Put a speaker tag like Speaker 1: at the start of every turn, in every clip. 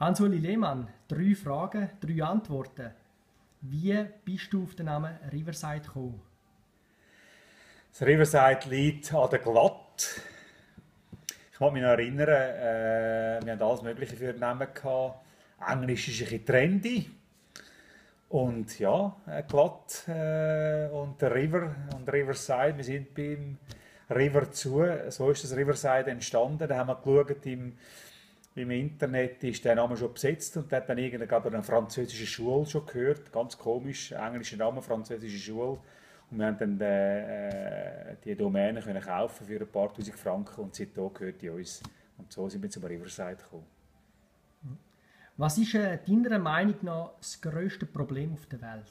Speaker 1: Hans-Uli Lehmann, 3 Fragen, 3 Antworten. Wie bist du auf den Namen Riverside gekommen?
Speaker 2: Das Riverside liegt an der Glatt. Ich kann mich noch erinnern, wir hatten alles Mögliche für den Namen gehabt. Englisch ist ein bisschen trendy. Und ja, glatt und der River und Riverside, wir sind beim River zu. So ist das Riverside entstanden. Da haben wir geschaut, im Internet ist der Name schon besetzt und der hat dann irgendwie gerade an einer französischen Schule schon gehört. Ganz komisch, englischer Name, französische Schule. Und wir haben dann die Domäne können kaufen für ein paar tausend Franken und seitdem gehört die uns. Und so sind wir zum Riverside gekommen.
Speaker 1: Was ist deiner Meinung nach das grösste Problem auf der Welt?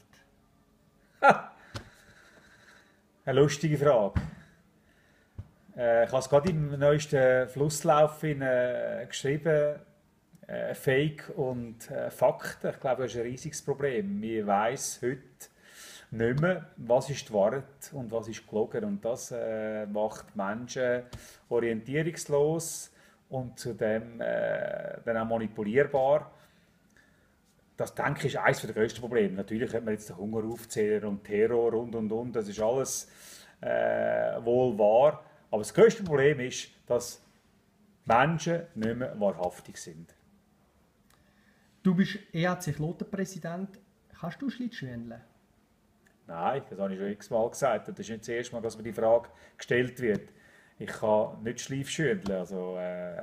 Speaker 2: Eine lustige Frage. Ich habe es gerade im neuesten Flusslauf geschrieben, Fake und Fakten. Ich glaube, das ist ein riesiges Problem. Man weiss heute nicht mehr, was ist die Wahrheit und was ist gelogen. Und das macht Menschen orientierungslos und zudem dann auch manipulierbar. Das, denke ich, ist eines der grössten Probleme. Natürlich könnte man jetzt den Hunger aufzählen und Terror und. Das ist alles wohl wahr. Aber das grösste Problem ist, dass Menschen nicht mehr wahrhaftig sind.
Speaker 1: Du bist EHC Kloten-Präsident. Kannst du Schlittschuh?
Speaker 2: Nein, das habe ich schon x-mal gesagt. Das ist nicht das erste Mal, dass mir die Frage gestellt wird. Ich kann nicht Schleifschütteln. Also,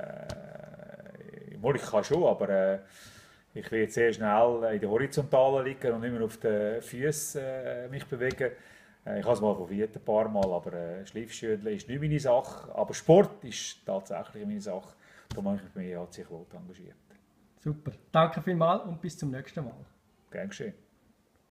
Speaker 2: ich kann schon, aber ich will jetzt sehr schnell in der Horizontalen liegen und nicht mehr auf den Füßen mich bewegen. Ich habe es mal probiert, ein paar Mal, aber Schleifschütteln ist nicht meine Sache. Aber Sport ist tatsächlich meine Sache. Da habe ich mich bei mir EHC Kloten engagiert.
Speaker 1: Super. Danke vielmals und bis zum nächsten Mal.
Speaker 2: Gern geschehen.